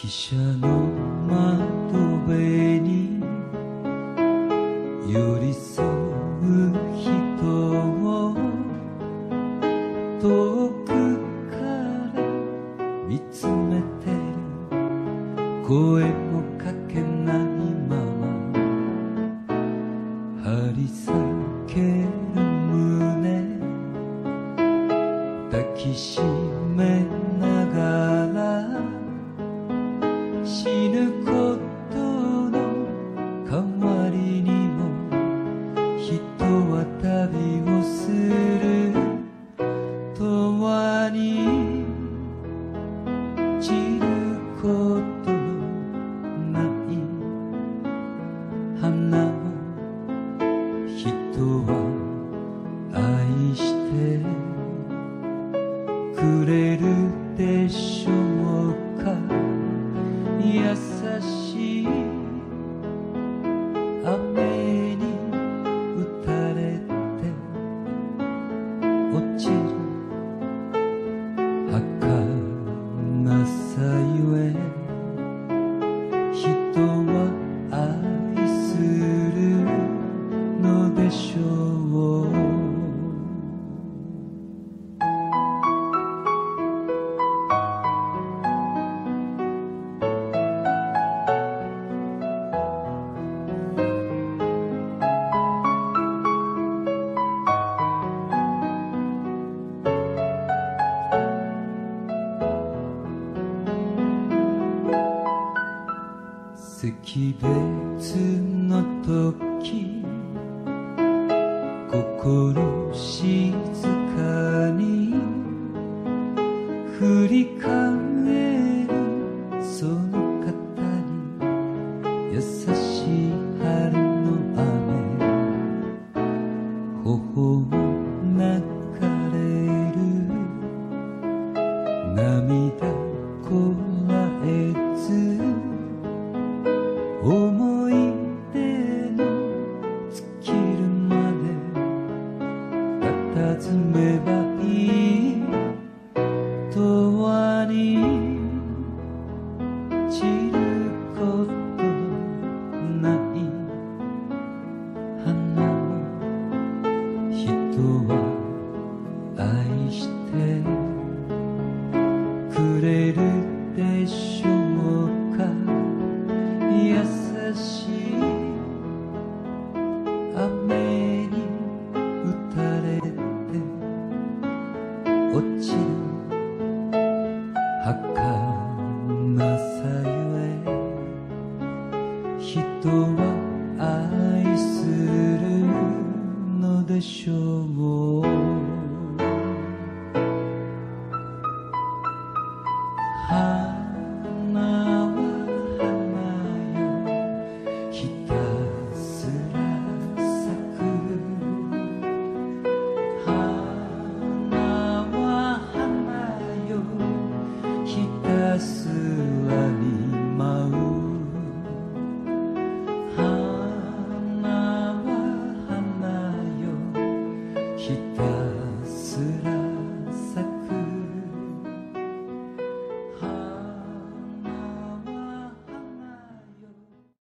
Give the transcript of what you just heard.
汽車の窓辺に寄り添う人を遠くから見つめてる。声もかけないまま張り裂ける胸抱きしめながら死ぬことの代わりにも人は旅をする。永遠に散ることのない花を人は愛してくれるでしょうか。優しい雨に打たれて落ちる儚さゆえ人は愛するのでしょう。惜別の時心静かに振り返るその方に優しい春の雨頬を流れる涙こらえず思い出の尽きるまで佇めばいい。永遠に散ることのない花を人は愛してくれるでしょうか。優しい雨に打たれて落ちる儚さゆえ人は愛するのでしょう。花は花よひた